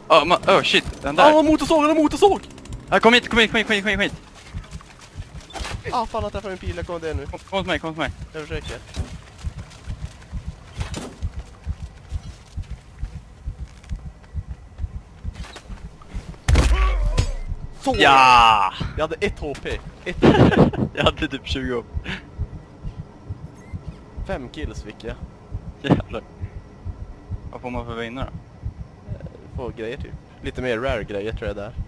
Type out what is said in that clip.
Oh shit, den där. Motorsåg! Kom hit. Fan, jag träffade en pil, jag kommer det nu. Kom till mig. Jag försöker. Så! Ja! Jag hade 1 HP. Jag hade typ 20 upp. 5 kills fick jag. Jävlar. Vad får man för vinna då? Få grejer typ. Lite mer rare grejer tror jag där.